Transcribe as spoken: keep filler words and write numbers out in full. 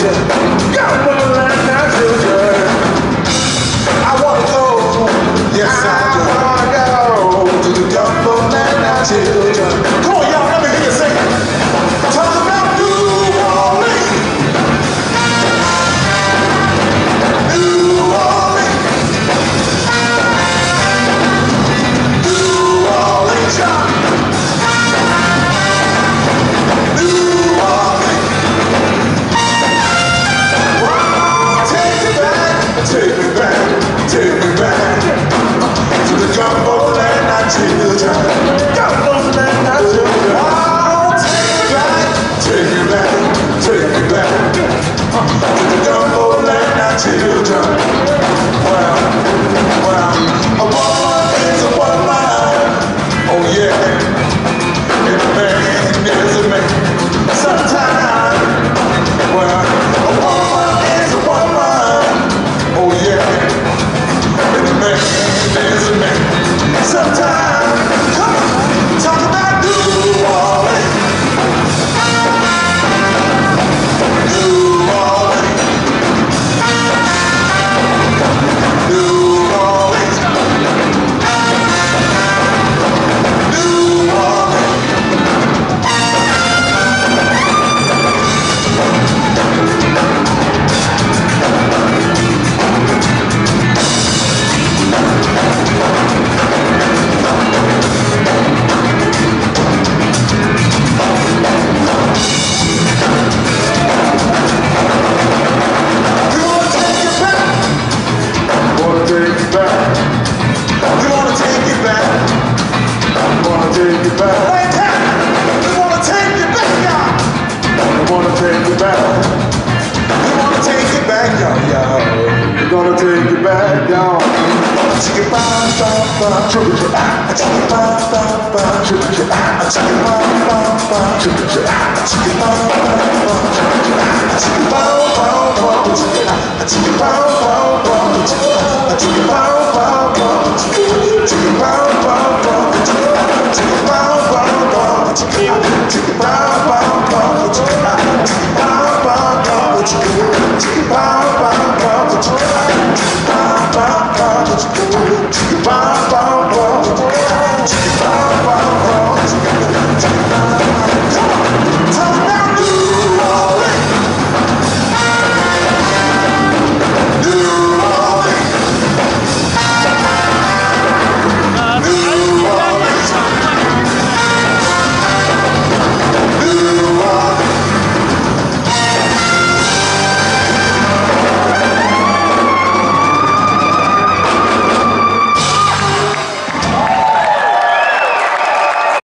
children. Go for Lancaster children. I wanna go, yes I do. I wanna go to the Gulf Lancaster children. Come on y'all, let me hear you sing. Talk about New Orleans. New Orleans. New Orleans, y'all. Take me back, take me back to the Gulf Land, children. Gulf Land, children. Oh, take me back, take me back, take me back to the Gulf Land, children. Well, well, a woman is a woman. Oh yeah, and a man is a man. Sometimes, well, a woman is a woman. Oh yeah, and a man is a man. Sometimes, come on, talk about New Orleans. New Orleans. New Orleans. New Orleans. Gonna take you back, y'all. Take it back, back, back. Take it back, back, back. Take it back, back, back. Take it back, back.